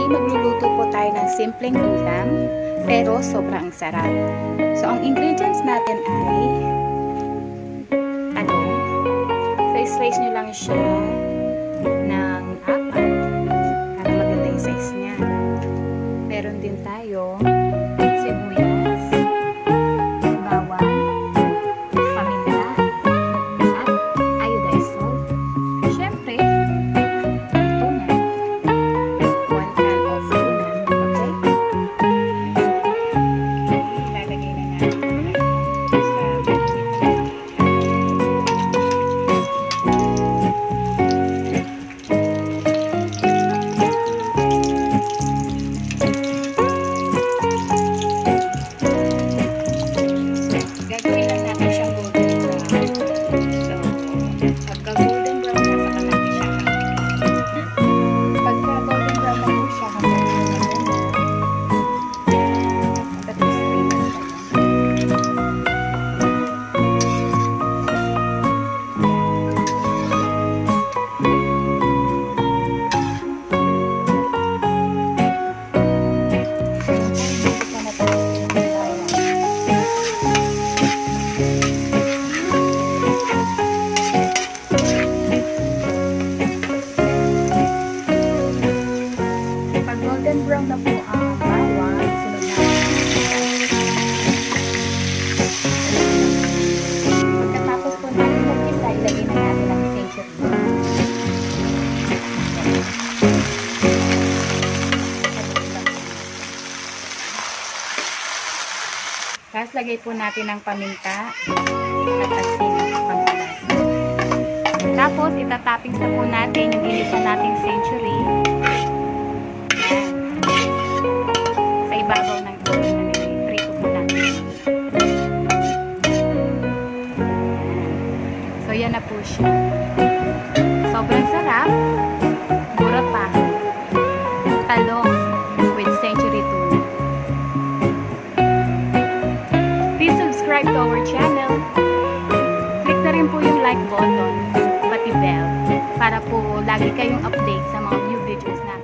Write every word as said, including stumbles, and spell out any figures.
magluluto po tayo ng simpleng ulam, pero sobrang sarap. So, ang ingredients natin ay talong. So, slice nyo lang siya ng apat para maganda yung size niya. Meron din tayo sibuyas, bawang, paminta, at iodized salt. Siyempre, tuna. One can of tuna. Okay? Ilalagay na natin sa gagawin lang natin siyang golden brown. So, pagka golden brown na, saka natin siya hanapin. Pagka golden brown na po siya, hanapin na po. Tapos, stripan siya. Golden brown na po ang bawang. Sunod na. Pagkatapos po natin mag-isa, ilagay na natin ang century. Tapos lagay po natin ang paminta at asin pangkalasa. Tapos itatoppings na po natin yung ginisa nating century. Sa ibabaw ng prito po natin. So, yan na po siya. Sobrang sarap. Mura pa. Talong with century tuna. Please subscribe to our channel. Click na rin po yung like button, pati bell, para po lagi kayong update sa mga new videos na